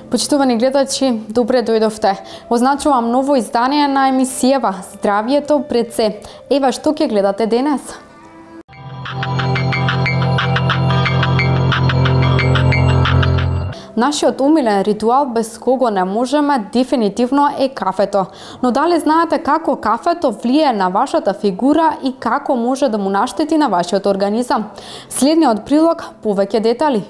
Почитувани гледачи, добре дојдовте. Означувам ново издание на емисијава Здравјето пред се. Ева што ќе гледате денес? Нашиот умилен ритуал без кого не можеме дефинитивно е кафето. Но дали знаете како кафето влие на вашата фигура и како може да му наштети на вашиот организам? Следниот прилог повеќе детали.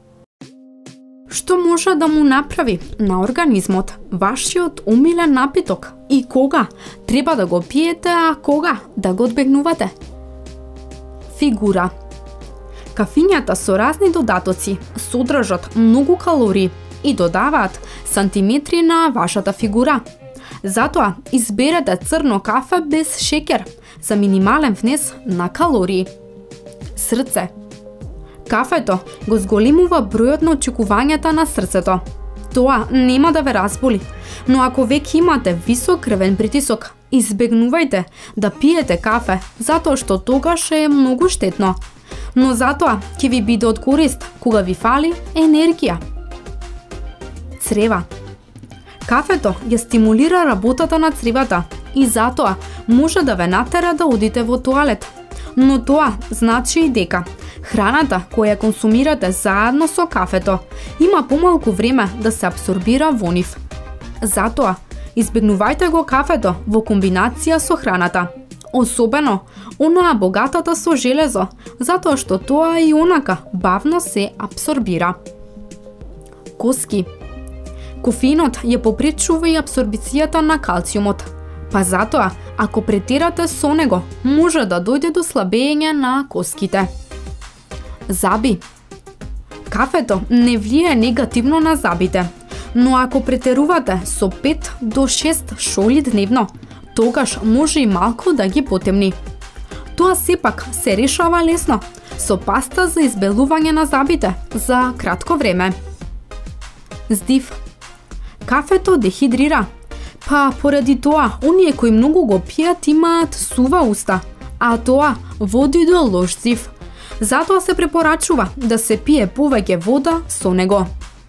Што може да му направи на организмот вашиот умилен напиток и кога треба да го пиете, а кога да го одбегнувате? Фигура. Кафињата со разни додатоци содржат многу калории и додаваат сантиметри на вашата фигура. Затоа изберете црно кафе без шеќер за минимален внес на калории. Срце. Кафето го зголемува бројот на очекувањата на срцето. Тоа нема да ве разболи, но ако веќе имате висок крвен притисок, избегнувајте да пиете кафе, затоа што тогаш е многу штетно. Но затоа ќе ви биде од корист кога ви фали енергија. Црева. Кафето ја стимулира работата на цревата и затоа може да ве натера да одите во тоалет. Но тоа значи и дека храната која консумирате заедно со кафето има помалку време да се абсорбира во нив. Затоа избегнувајте го кафето во комбинација со храната. Особено онаа богатата со железо, затоа што тоа и онака бавно се абсорбира. Коски. Кофеинот ја попречува и абсорбцијата на калциумот, па затоа ако претерате со него, може да дојде до слабење на коските. Заби. Кафето не влие негативно на забите, но ако претерувате со 5 до 6 шоли дневно, тогаш може и малку да ги потемни. Тоа сепак се решава лесно со паста за избелување на забите за кратко време. Здив. Кафето дехидрира, па поради тоа оние кои многу го пијат имаат сува уста, а тоа води до лош здив. Затоа се препорачува да се пие повеќе вода со него.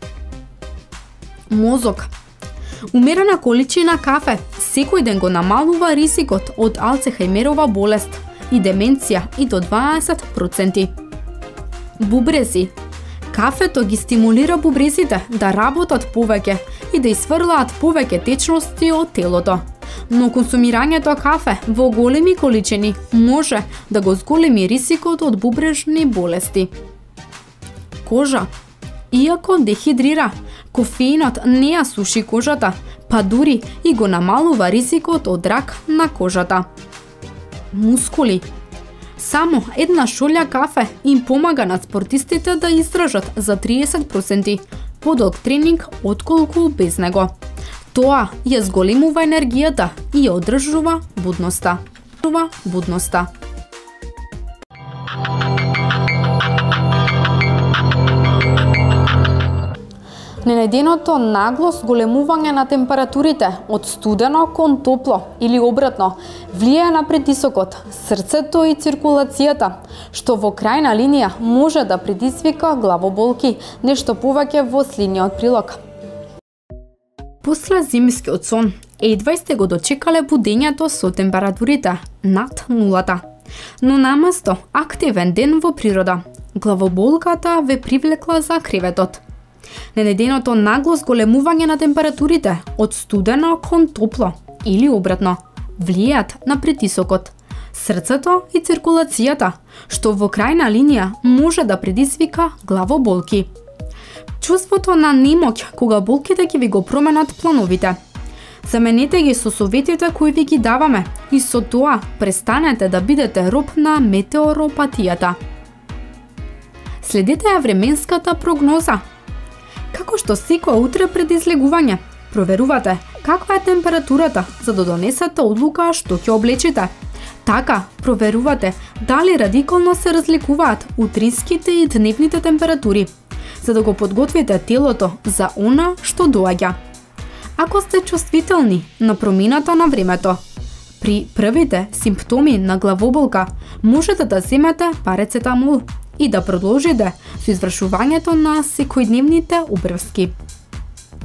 Мозок. Умерена количина кафе секој ден го намалува ризикот од Алцхајмерова болест и деменција и до 20%. Бубрези. Кафето ги стимулира бубрезите да работат повеќе и да изфрлаат повеќе течности од телото. Но консумирањето кафе во големи количини може да го зголеми ризикот од бубрежни болести. Кожа. Иако дехидрира, кофеинот не ја суши кожата, па дури и го намалува ризикот од рак на кожата. Мускули. Само една шолја кафе им помага на спортистите да издржат за 30% подолг тренинг отколку без него. Тоа ја зголемува енергијата и ја одржува будноста. Ненаденото нагло зголемување на температурите од студено кон топло или обратно влијае на притисокот, срцето и циркулацијата, што во крајна линија може да предизвика главоболки, нешто повеќе во следниот прилог. После зимскиот сон, едва сте го дочекале будењето со температурите над нулата. Но наместо активен ден во природа, главоболката ве привлекла за креветот. Ненаденото нагло зголемување на температурите од студено кон топло или обратно влијаат на притисокот, срцето и циркулацијата, што во крајна линија може да предизвика главоболки. Чувството на немоќ кога болките ќе ви го променат плановите. Заменете ги со советите кои ви ги даваме и со тоа престанете да бидете роб на метеоропатијата. Следете ја временската прогноза. Како што секој утре пред излегување, проверувате каква е температурата за да донесете одлука што ќе облечите. Така, проверувате дали радикално се разликуваат утринските и дневните температури, за да го подготвите телото за она што доаѓа. Ако сте чувствителни на промената на времето, при првите симптоми на главоболка можете да земете парацетамол и да продолжите со извршувањето на секојдневните убавки.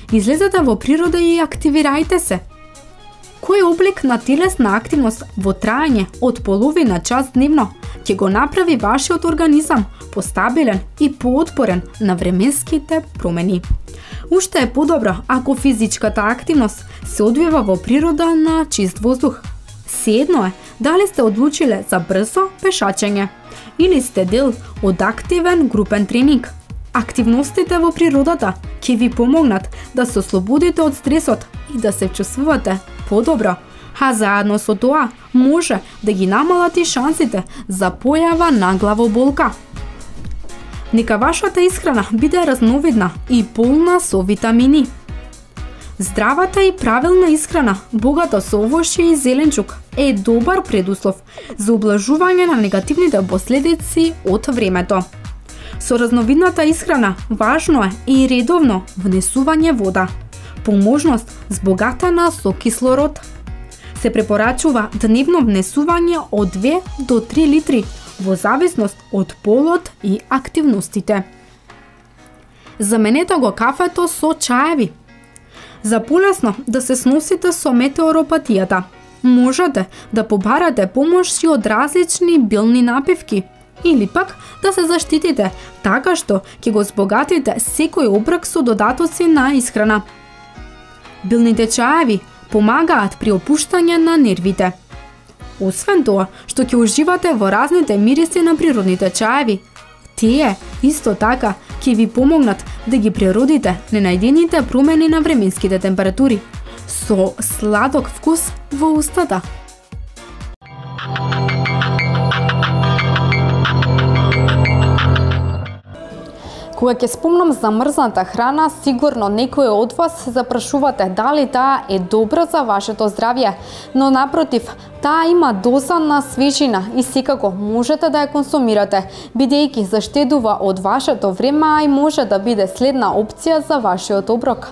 Излезете во природа и активирајте се. Кој облик на телесна активност во траење од половина час дневно ќе го направи вашиот организам постабилен и поотпорен на временските промени? Уште е подобро ако физичката активност се одвива во природа на чист воздух. Сеедно е дали сте одлучиле за брзо пешачење или сте дел од активен групен тренинг. Активностите во природата ќе ви помогнат да се ослободите од стресот и да се чувствувате подобро, а заедно со тоа може да ги намалат и шансите за појава на главоболка. Нека вашата исхрана биде разновидна и полна со витамини. Здравата и правилна исхрана, богата со овошје и зеленчук, е добар предуслов за облажување на негативните последици од времето. Со разновидната исхрана важно е и редовно внесување вода, по можност збогатена со кислород. Се препорачува дневно внесување од 2 до 3 литри во зависност од полот и активностите. Заменете го кафето со чаеви. За полесно да се сносите со метеоропатијата, можете да побарате помош и од различни билни напивки, или пак да се заштитите така што ќе го збогатите секој оброк со додатоци на исхрана. Билните чаеви помагаат при опуштање на нервите. Освен тоа што ќе уживате во разните мириси на природните чаеви, тие исто така ќе ви помогнат да ги преродите ненајдените промени на временските температури со сладок вкус во устата. Кога ќе спомнам за мрзната храна, сигурно некој од вас се запрашувате дали таа е добра за вашето здравје, но напротив, таа има доза на свежина и секако можете да ја консумирате, бидејќи заштедува од вашето време, а и може да биде следна опција за вашиот оброк.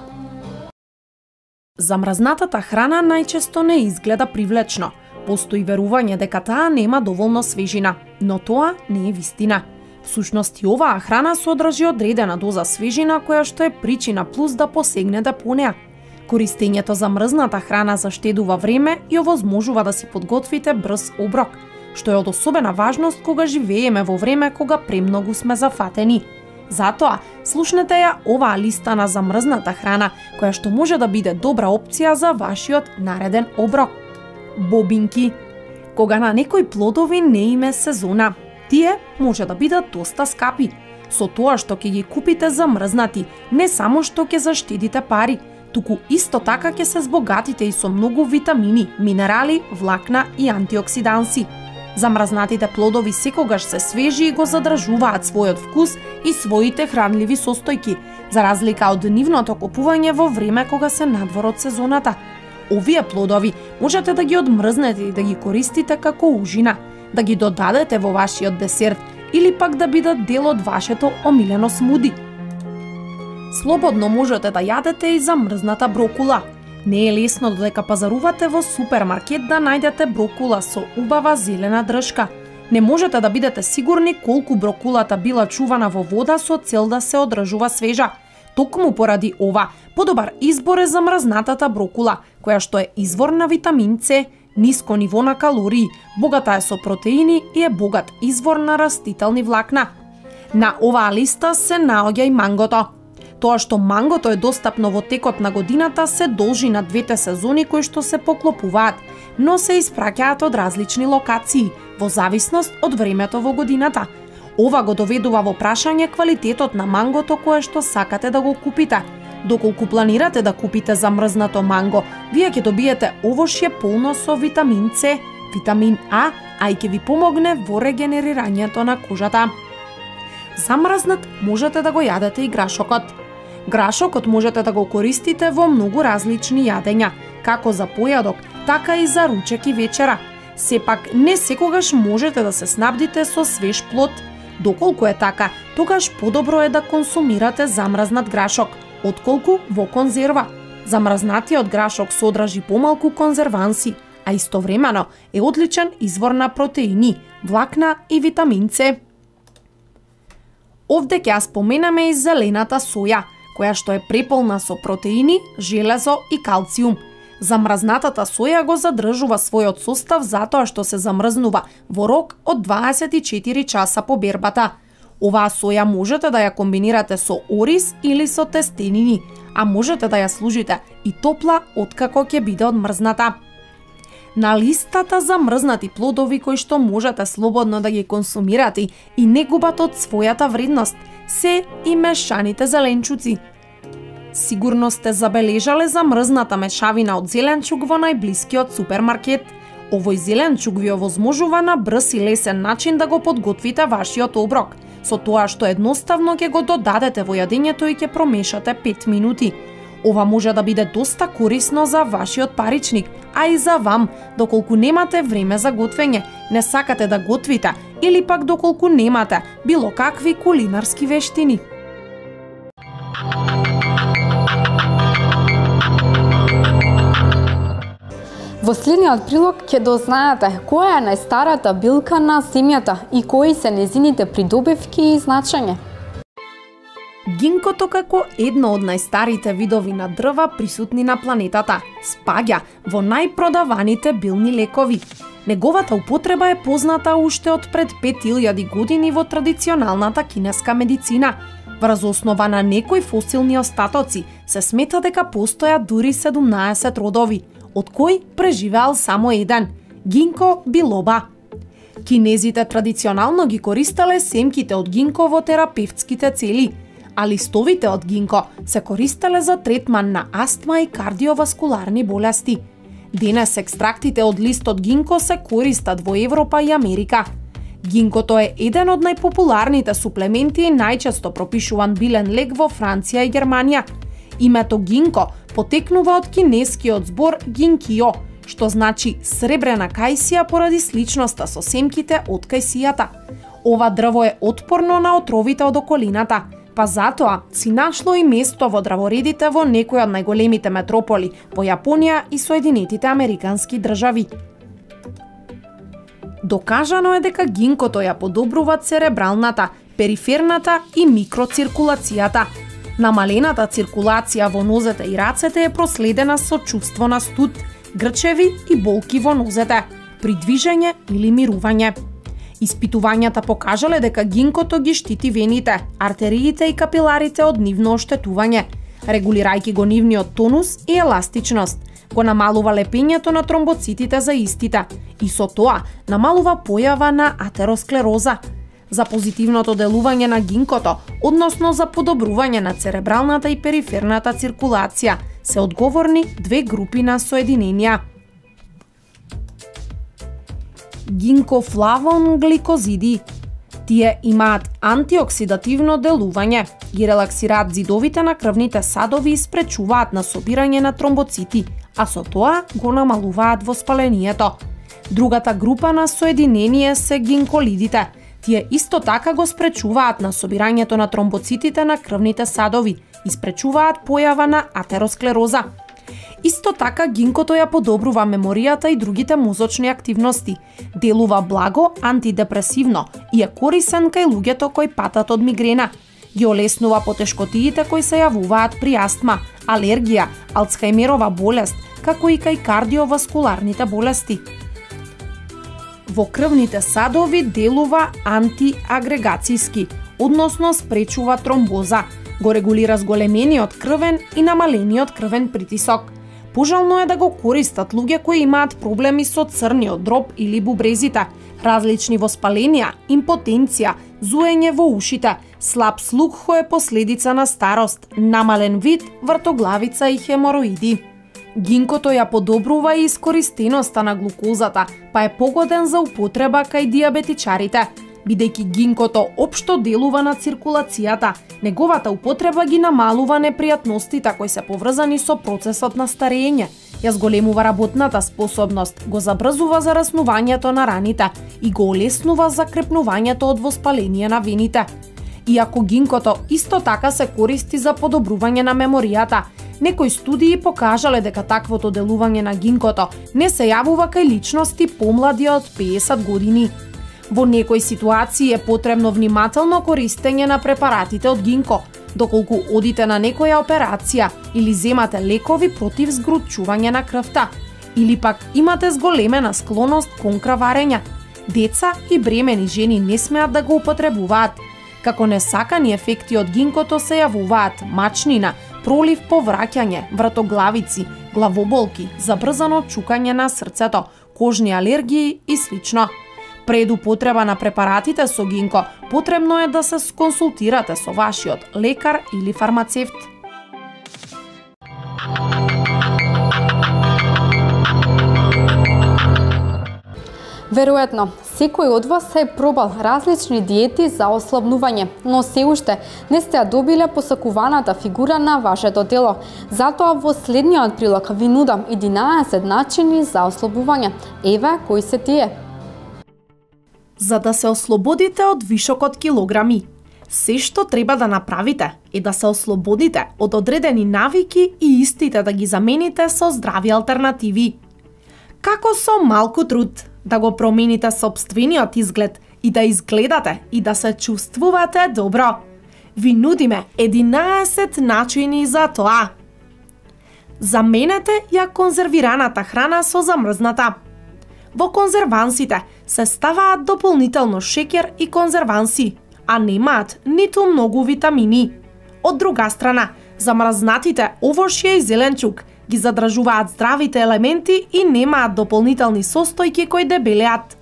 Замрзнатата храна најчесто не изгледа привлечно. Постои верување дека таа нема доволно свежина, но тоа не е вистина. Всушност и оваа храна содржи одредена доза свежина која што е причина плюс да посегнете по неа. Користењето за мрзната храна заштедува време и овозможува да си подготвите брз оброк, што е од особена важност кога живееме во време кога премногу сме зафатени. Затоа, слушнете ја оваа листа на замрзната храна, која што може да биде добра опција за вашиот нареден оброк. Бобинки. Кога на некои плодови не име сезона, тие може да бидат доста скапи. Со тоа што ќе ги купите замрзнати, не само што ќе заштедите пари, туку исто така ќе се збогатите и со многу витамини, минерали, влакна и антиоксиданси. Замрзнатите плодови секогаш се свежи и го задржуваат својот вкус и своите хранливи состојки, за разлика од нивното купување во време кога се надвор од сезоната. Овие плодови можете да ги одмрзнете и да ги користите како ужина, да ги додадете во вашиот десерт или пак да бидат дел од вашето омилено смуди. Слободно можете да јадете и замрзната брокула. Не е лесно додека пазарувате во супермаркет да најдете брокула со убава зелена држка. Не можете да бидете сигурни колку брокулата била чувана во вода со цел да се одржува свежа. Токму поради ова, подобар избор е замрзнатата брокула, која што е извор на витамин С, ниско ниво на калории, богата е со протеини и е богат извор на растителни влакна. На оваа листа се наоѓа и мангото. Тоа што мангото е достапно во текот на годината се должи на двете сезони кои што се поклопуваат, но се испраќаат од различни локации, во зависност од времето во годината. Ова го доведува во прашање квалитетот на мангото кое што сакате да го купите. Доколку планирате да купите замрзнато манго, вие ќе добиете овошје полно со витамин С, витамин А, а и ќе ви помогне во регенерирањето на кожата. Замрзнат можете да го јадете и грашокот. Грашокот можете да го користите во многу различни јадења, како за појадок, така и за ручек и вечера. Сепак, не секогаш можете да се снабдите со свеж плод. Доколку е така, тогаш подобро е да консумирате замрзнат грашок, отколку во конзерва. Замрзнатиот грашок содржи помалку конзерванси, а истовремено е одличен извор на протеини, влакна и витамин С. Овде ќе ја споменаме и зелената соја, која што е преполна со протеини, железо и калциум. Замрзнатата соја го задржува својот состав затоа што се замрзнува во рок од 24 часа по бербата. Оваа соја можете да ја комбинирате со ориз или со тестенини, а можете да ја служите и топла откако ќе биде одмрзната. На листата замрзнати плодови кои што можете слободно да ги консумирате и не губат од својата вредност, се и мешаните зеленчуци. Сигурно сте забележале замрзната мешавина од зеленчук во најблискиот супермаркет. Овој зеленчук ви овозможува на брз и лесен начин да го подготвите вашиот оброк, со тоа што едноставно ќе го додадете во јадењето и ќе промешате 5 минути. Ова може да биде доста корисно за вашиот паричник, а и за вам, доколку немате време за готвење, не сакате да готвите, или пак доколку немате било какви кулинарски вештини. Во следниот прилог ќе дознаете која е најстарата билка на земјата и кои се незините придобивки и значење. Гинкото како едно од најстарите видови на дрва присутни на планетата, спаѓа во најпродаваните билни лекови. Неговата употреба е позната уште од пред 5000 години во традиционалната кинеска медицина. Врз основа на некои фосилни остатоци се смета дека постоја дури 17 родови, од кои преживеал само еден – гинко билоба. Кинезите традиционално ги користеле семките од гинко во терапевтските цели, а листовите од гинко се користеле за третман на астма и кардиоваскуларни болести. Денес екстрактите од листот гинко се користат во Европа и Америка. Гинкото е еден од најпопуларните суплементи и најчесто пропишуван билен лек во Франција и Германија. Името гинко потекнува од кинескиот збор гинкио, што значи сребрена кајсија поради сличноста со семките од кајсијата. Ова дрво е отпорно на отровите од околината, па затоа си нашло и место во дрворедите во некои од најголемите метрополи во Јапонија и Соединетите Американски држави. Докажано е дека гинкото ја подобрува церебралната, периферната и микроциркулацијата. Намалената циркулација во нозете и рацете е проследена со чувство на студ, грчеви и болки во нозете, при движење или мирување. Испитувањата покажале дека гинкото ги штити вените, артериите и капиларите од нивно оштетување, регулирајќи го нивниот тонус и еластичност, го намалува лепењето на тромбоцитите за истите и со тоа намалува појава на атеросклероза. За позитивното делување на гинкото, односно за подобрување на церебралната и периферната циркулација, се одговорни две групи на соединенија. Гинкофлавон гликозиди. Тие имаат антиоксидативно делување, ги релаксираат зидовите на крвните садови и спречуваат на собирање на тромбоцити, а со тоа го намалуваат воспалението. Другата група на соединение се гинколидите. Тие исто така го спречуваат на собирањето на тромбоцитите на крвните садови и спречуваат појава на атеросклероза. Исто така гинкото ја подобрува меморијата и другите мозочни активности, делува благо антидепресивно и е корисен кај луѓето кои патат од мигрена. Ги олеснува потешкотиите кои се јавуваат при астма, алергија, алцхајмерова болест, како и кај кардиоваскуларните болести. Во крвните садови делува антиагрегацијски, односно спречува тромбоза, го регулира зголемениот крвен и намалениот крвен притисок. Пожелно е да го користат луѓе кои имаат проблеми со црниот дроб или бубрезите, различни воспаленија, импотенција, зуење во ушите, слаб слух кој е последица на старост, намален вид, вртоглавица и хемороиди. Гинкото ја подобрува и искористеноста на глукозата, па е погоден за употреба кај диабетичарите. Бидејќи гинкото општо делува на циркулацијата, неговата употреба ги намалува непријатностите кои се поврзани со процесот на старење, ја зголемува работната способност, го забрзува зараснувањето на раните и го олеснува закрепнувањето од воспаление на вените. Иако гинкото исто така се користи за подобрување на меморијата, некои студии покажале дека таквото делување на гинкото не се јавува кај личности помлади од 50 години. Во некои ситуации е потребно внимателно користење на препаратите од гинко, доколку одите на некоја операција или земате лекови против згручување на крвта, или пак имате зголемена склоност кон краварење. Деца и бремени жени не смеат да го употребуваат. Како несакани ефекти од гинкото се јавуваат мачнина, пролив, повраќање, вратоглавици, главоболки, забрзано чукање на срцето, кожни алергии и слично. Пред употреба на препаратите со гинко, потребно е да се консултирате со вашиот лекар или фармацевт. Веројатно, секој од вас е пробал различни диети за ослабнување, но се уште не сте ја добиле посакуваната фигура на вашето тело. Затоа во следниот прилог ви нудам 11 начини за ослабување. Еве кои се тие. За да се ослободите од вишок од килограми, се што треба да направите е да се ослободите од одредени навики и истите да ги замените со здрави алтернативи. Како со малку труд да го промените сопствениот изглед и да изгледате и да се чувствувате добро. Ви нудиме 11 начини за тоа. Заменете ја конзервираната храна со замрзната. Во конзервансите се ставаат дополнително шеќер и конзерванси, а немаат ниту многу витамини. Од друга страна, замрзнатите овошје и зеленчук ги задржуваат здравите елементи и немаат дополнителни состојки кои дебелеат.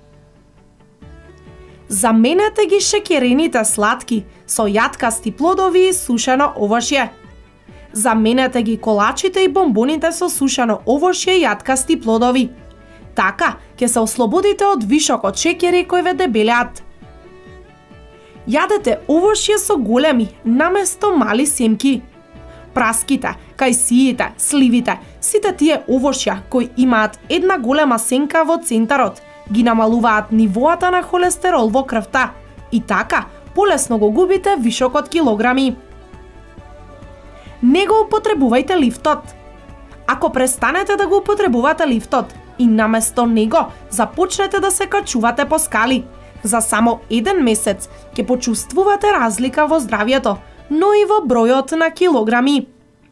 Заменете ги шеќерените сладки со јаткасти плодови и сушено овошје. Заменете ги колачите и бомбоните со сушено овошје и јаткасти плодови. Така ќе се ослободите од вишок од шеќери кои ве дебелеат. Јадете овошје со големи наместо мали семки. Праските, кајсиите, сливите, сите тие овошја кои имаат една голема сенка во центарот, ги намалуваат нивоата на холестерол во крвта и така полесно го губите вишок од килограми. Не го употребувајте лифтот. Ако престанете да го употребувате лифтот и наместо него започнете да се качувате по скали, за само 1 месец ќе почувствувате разлика во здравјето, но и во бројот на килограми.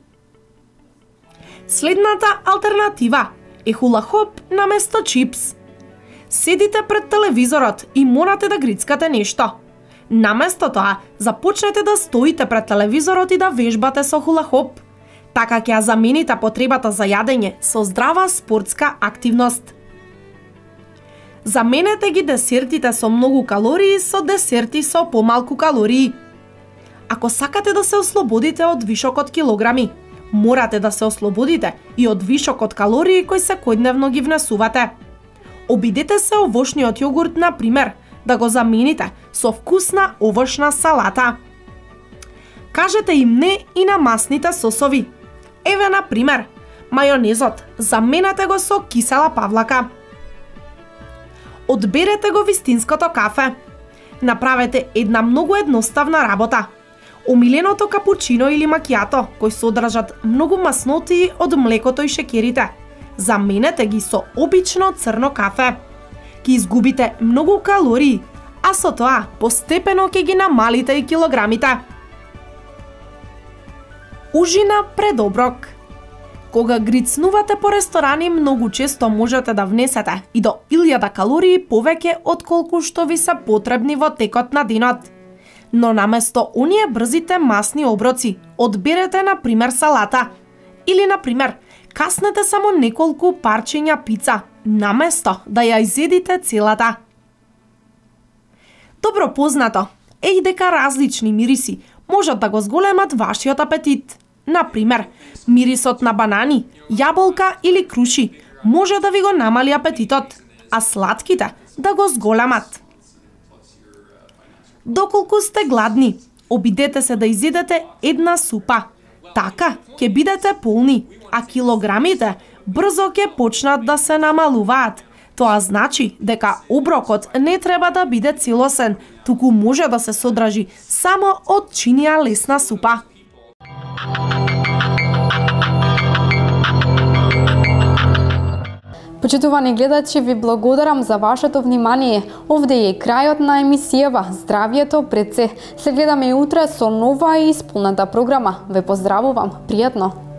Следната алтернатива е хула-хоп наместо чипс. Седите пред телевизорот и морате да грицкате нешто. Наместо тоа, започнете да стоите пред телевизорот и да вежбате со хула-хоп. Така ќе ја замените потребата за јадење со здрава спортска активност. Заменете ги десертите со многу калории со десерти со помалку калории. Ако сакате да се ослободите од вишок од килограми, морате да се ослободите и од вишок од калории кои секојдневно ги внесувате. Обидете се овошниот јогурт, на пример, да го замените со вкусна овошна салата. Кажете им не и на масните сосови. Еве, на пример, мајонезот, заменете го со кисела павлака. Одберете го вистинското кафе. Направете една многу едноставна работа. Омиленото капучино или макијато, кои содржат многу масноти од млекото и шеќерите, заменете ги со обично црно кафе. Ќе изгубите многу калории, а со тоа постепено ќе ги намалите и килограмите. Ужина пред оброк. Кога грицнувате по ресторани, многу често можете да внесете и до 1000 калории повеќе отколку што ви се потребни во текот на денот. Но наместо оние брзите масни оброци, одберете на пример салата. Или на пример, каснете само неколку парчиња пица, наместо да ја изедите целата. Добро познато е и дека различни мириси можат да го зголемат вашиот апетит. На пример, мирисот на банани, јаболка или круши може да ви го намали апетитот, а сладките да го зголемат. Доколку сте гладни, обидете се да изедете една супа. Така ќе бидете полни, а килограмите брзо ќе почнат да се намалуваат. Тоа значи дека оброкот не треба да биде целосен, туку може да се содржи само од чинија лесна супа. Почитувани гледачи, ви благодарам за вашето внимание. Овде е крајот на емисијава Здравието пред се. Се гледаме и утре со нова и исполната програма. Ве поздравувам. Пријатно!